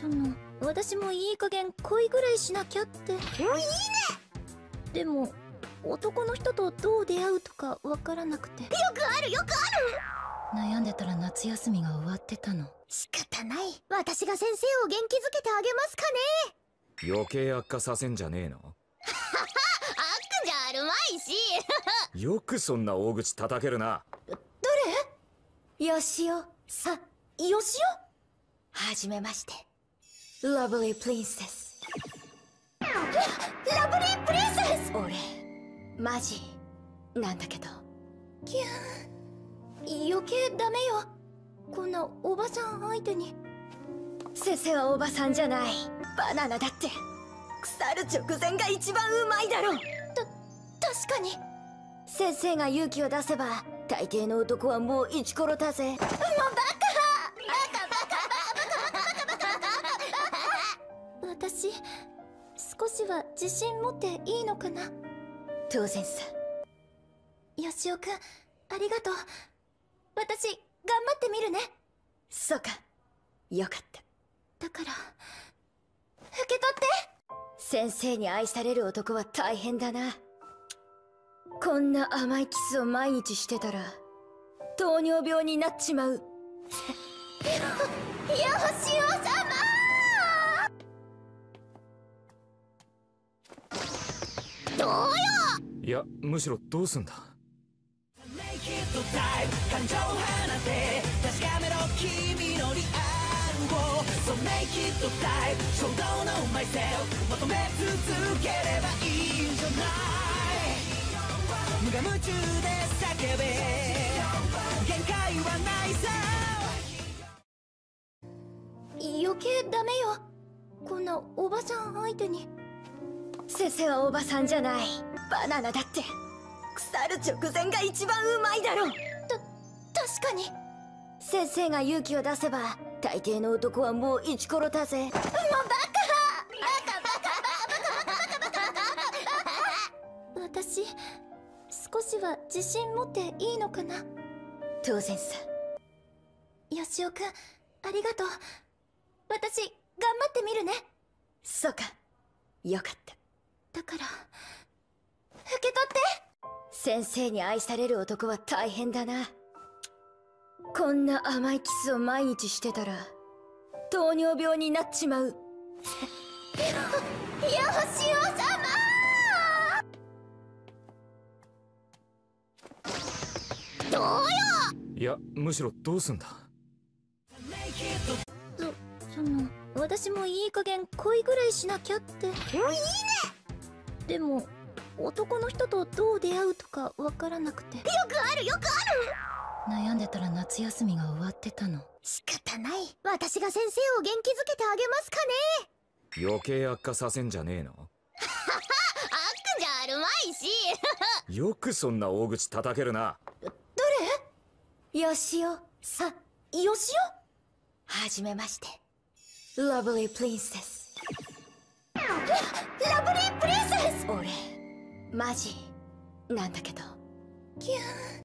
私もいい加減恋ぐらいしなきゃって。いいね。でも男の人とどう出会うとかわからなくて。よくあるよくある。悩んでたら夏休みが終わってたの。仕方ない。私が先生を元気づけてあげますかね。 余計悪化させんじゃねえの。悪じゃあるまいし。 よくそんな大口叩けるな。 誰？よしおさ、よしお？はじめまして。ラブリープリンセス。ラブリープリンセス！俺、マジなんだけど。キューン。余計ダメよ。こんなおばさん相手に。先生はおばさんじゃない。バナナだって。腐る直前が一番うまいだろ。確かに。先生が勇気を出せば大抵の男はもうイチコロだぜ。もうバカ私少しは自信持っていいのかな。当然さ。よしおくんありがとう。私頑張ってみるね。そうか、よかった。だから受け取って。先生に愛される男は大変だな。こんな甘いキスを毎日してたら糖尿病になっちまう。よしお様。どうよ。 いや、むしろどうすんだ。感情を放て確かめろ君のリアルを So make it type 衝動の myself 求め続ければいいんじゃない。無我夢中で叫べ限界はないさ。 余計ダメよ。こんなおばさん相手に。先生はおばさんじゃない。バナナだって。腐る直前が一番うまいだろ。確かに。先生が勇気を出せば大抵の男はもうイチコロだぜ。もうバカ私少しは自信持っていいのかな。当然さ。よしおくんありがとう。私頑張ってみるね。そうか、よかった。だから受け取って。先生に愛される男は大変だな。こんな甘いキスを毎日してたら糖尿病になっちまう。よしお様。どうよ。 いや、むしろどうすんだ。 私もいい加減恋ぐらいしなきゃって。いいね。でも男の人とどう出会うとかわからなくて。よくあるよくある。悩んでたら夏休みが終わってたの。仕方ない。私が先生を元気づけてあげますかね。 余計悪化させんじゃねえの。悪じゃあるまいし。 よくそんな大口叩けるな。 誰？よしおさ、よしお？はじめまして。ラブリープリンセス。ラブリープリンセス！俺マジなんだけど。キューン。